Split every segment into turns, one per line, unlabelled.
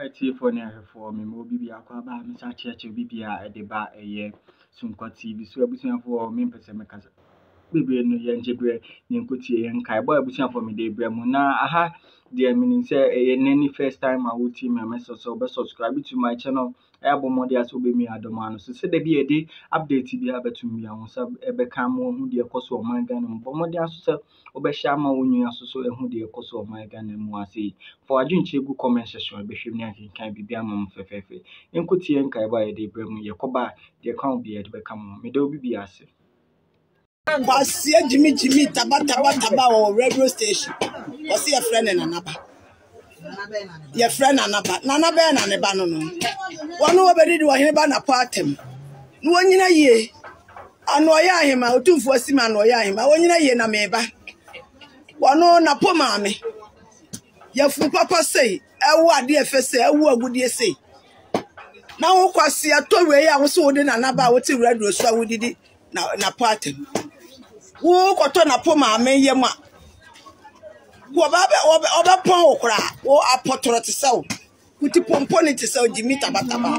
for near for me, Mobi Aquaba, Miss Church, Bibia, at the bar a year, soon got TV, so I for me, Pessimacas. Baby, no young Jibre, Yankuti, and Kaiboy, Busan for me, de Bremona. Aha, dear meaning, say, any first time I would team my message, so subscribe to my channel. Abo modi aso be me adomano so se de bi e dey update bi abetum bi ahun sa e be kan mo hu de ekoso oman Ghana mo modi aso se obehia ma wonyu aso so ehu de ekoso oman Ghana mu ase for adwunche gu comment section be hwem ni akenkan bi bia mam fefefe enkotie nkai ba e dey bremu ye koba de kan bi e de be kan mo me de obi bi ase
Kwasia Jimmy taba o radio station wasi your friend and anaba your friend anaba nana be na ne ba no no wono obedi wo hene ba na patem no wonyina ye ano ya ahema otumfo asima ano ya ahema wonyina ye na meba wono na po maame yafu papa sei ewo ade efese ewo agudie sei na wo kwasia to we ya wo so wode na anaba wo ti radio so awudidi na patem wo koto na po maame ye ma wo ba oba pon okra wo apotoro te saw kuti pomponi te saw Jimmy tabataba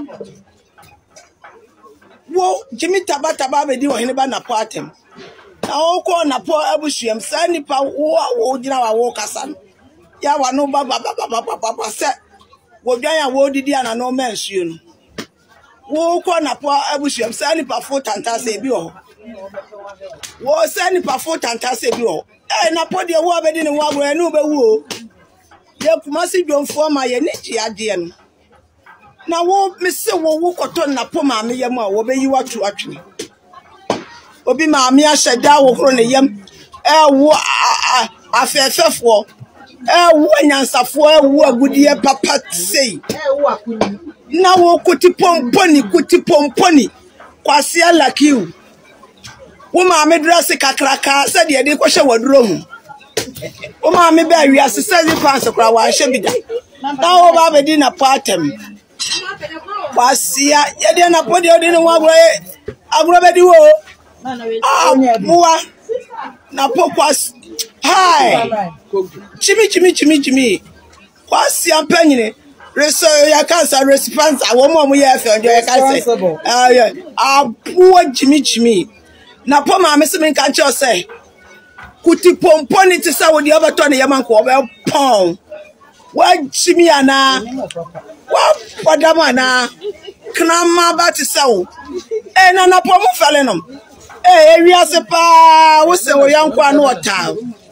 wo Jimmy tabataba be di wo hene ba na patem na wo ko na po abusuam sa nipa wo gina wo kasa ya wa no ba se wo dwan ya wo didi ana no mensuo no wo ko na po abusuam sa nipa fo tanta se bi o wo se nipa fo tanta se bi o na podi wo abedi ne wo agro enu be wu ye kumasi dwonfo ma ye ne ji ade no na wo mese wo koto na po ma me yam a wo be yi watu atwe obi ma me ahyeda wo kro ne yam wo afefefo wo nyansafo wo agudie papa sei wo akuni na wo kuti pomponi kwasia lakiu wo ma me dress kakraka se de de ko hye waduro mu wo ma me ba wi ase se fans kra wa hye bida na wo ba be di na patem kwasia ye de na podi odi ne wa agro be di wo muwa na pokwas hi chimi kwasia panyine reso ya kansa response wo mo ye afi ojo ya kansa abuo chimi na po ma me se me kan che say kuti pomponi ti sa wo di obato ne yaman ko be pon wa chimi ana wa podama na knama ba ti sa wo na po mu fele no ewiase pa wo se wo yanko anu ota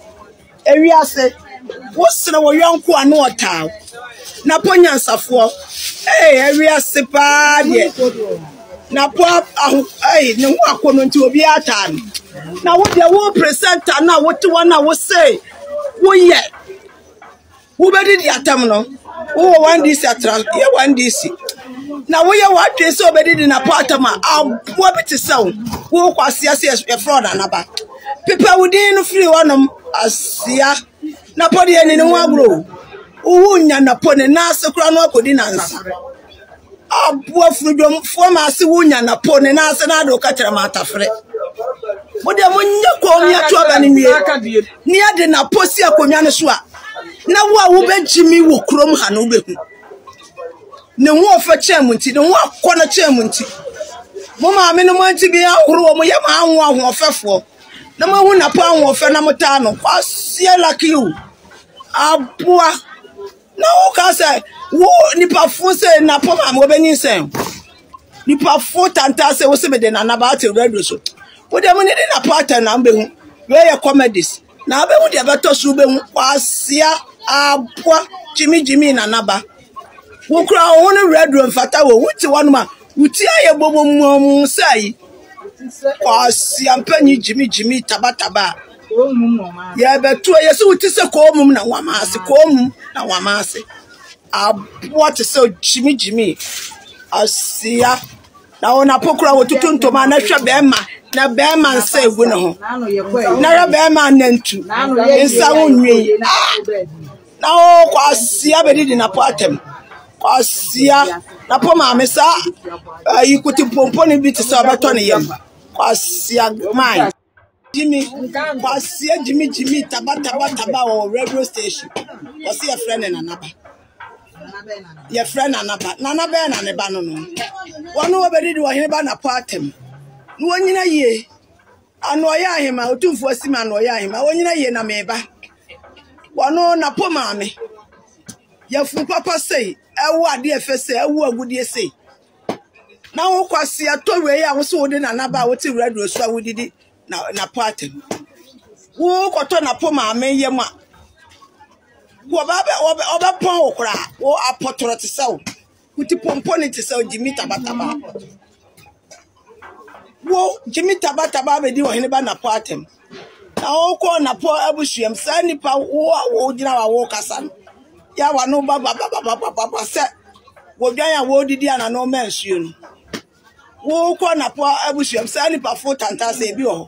ewiase wo se wo yanko anu ota na po nyansafo ewiase pa de na po ne ho akono nti obi atan na wo de wo presenter na wo ti wana wo say wo ye wo be di atam no wo 1DC atra ye 1DC na wo ye wa twe so be di na po atam abo biti saw wo kwasia se e fraud anaba pepa wudin no free wonom asia na po de ni ho agro wo nya na po ne na asekura no akodi nansa abo afudom fo ma se wo nya na po ne na ase na do ka kire ma atafre wo de mo nya ko mi ato aba ni wie ni ade na posi akonwa ne so a na wo be jimi wo krom ha no be hu ne ho ofa chemunti ne ho akona chemunti mo ma me no mo anti bi ahoro mo ye ma anwo ahofefo na mo hu na po anwo fe na mota no kwasie like you aboa na o ka say wo nipa fo say na po ma mo be nsen nipa fo tanta say wo se be de na na ba te radio so wo de mo ne na pattern na be hu we ye comedies na be hu de beto so be hu kwasia aboa jimi na naba wo kra wo ne radio mfata wo wuti wanu ma wuti aye bobo mu sai kwasia mpanyi jimi tabataba ya beto ye se wuti se ko mum na wamase ko mum na wamase aboa te se jimi asia na ona pokura wo tutuntoma na hwe be ma na be ma nsa egu ne ho na ra be ma nantu nsa wonwe na o kwasia be di na patem kwasia na po ma me sa yikuti pomponi bi te sa beto ne yam kwasia mai Jimmy kwasia Jimmy tabataba o radio station wasi ya friend na naba Your friend Nana Ben and a banon. One over did what he ban a partem. No one in a year. I know I him out 2 for Simon or him. I want in a year na meba. One on a poor mammy. Your full papa say, what dear first say, what would you say? Now, Quasi, I told you I was holding an about red rose, so we did it now in a party. Who got on a poor mammy, Yama? Oba pon okra wo apotoro te saw kuti pomponi te saw Jimmy Tabataba wo Jimmy Tabataba be di wo hene ba na po atem na wo ko na po abusuam sa nipa wo gina wo kasa ya wa no ba se wo dwan ya wo didi ana no mensuo no wo ko na po abusuam sa nipa fo tanta se bi ho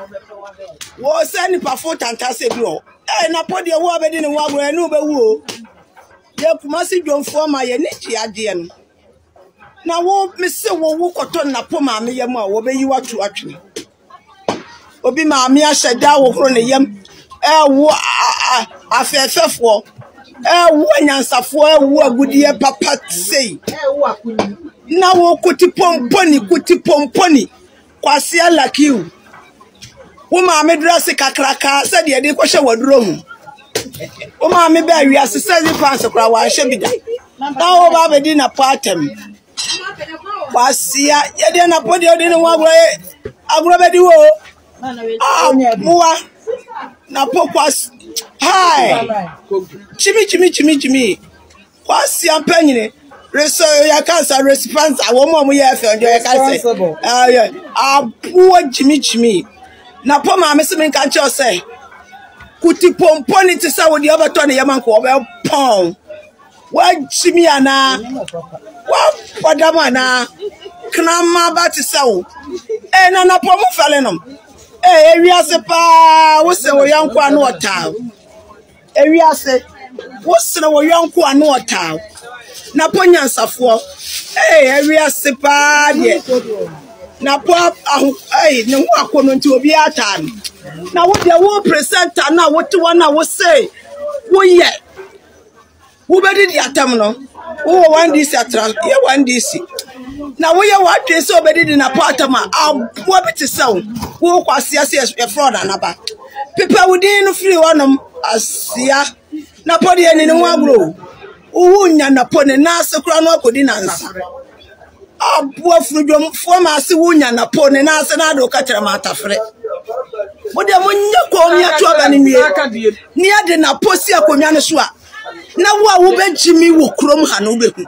wo sa nipa fo tanta se bi ho na podi wo abedi ne wagro enu be wo ye kumasi dwonfo ma ye ne giade no na wo mese wo koto na po ma me yam a wo be yi watu atwe obi ma me ahyeda wo horo ne yam wo afefefo wo nyansafo wo agudie papa sei na wo kuti pomponi kwase alakiu wo ma me dress kakraka se de de kwhye waduro mu wo ma me ba wiase se di fans kra wa hye bida na wo ba be di na patem kwasia ye de na podi odi ne agro be di wo muwa na pokwas hi chimi kwasia panyine reso ya cancer response awo mo ye fe njo ya cancer abuo chimi na po ma me se men kan che say kuti pomponi ti sa wo di obato ne yaman ko obe pon wa chimi ana wa podama na knama ba ti sa wo na po mo fele no ewiase pa wo se wo yanko anu otaw ewiase wo se wo yanko anu otaw na po nyansafo ewiase pa de na po ne ho akono nti obi atan na wo de wo presenter na wo te wana wo say wo ye wo be di atam no wo 1DC atra ye 1DC na wo ye what dey so be di na po atama abo bi te saw wo kwase ase e fraud anaba people within no free wonom asia na po de ni ho agro wo nya na po ne na asekura no akodi na nsa abo afrudwom fo ma ase wo nya na po ne na ase na do ka kire ma atafre wo de mo nya ko mi ato aba ni mie ni ade na po si akonwa ne so a na wo be jimi wo krom ha no be hu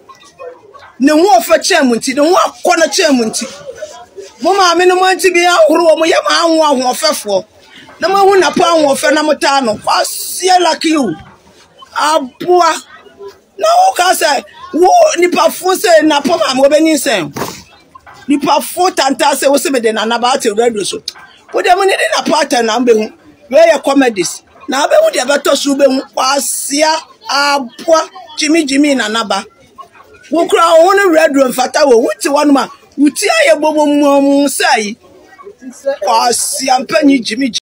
ne ho ofa chemunti ne ho akona chemunti mo ma me no mo anti bi ahoro mo ye ma anwo ahofefo na mo hu na po anwo fe na mota no kwasie like you aboa na o ka say wo nipa fo say na po ma mo be nsen nipa fo tanta say wo se be de na ba te radio so wo de mo ne na pattern na be hu we ye comedies na be hu de beto so be hu kwasia aboa jimi na naba wo kra wo ne radio mfata wo wuti wonu ma wuti aye bobo mu sai kwasia mpanyi jimi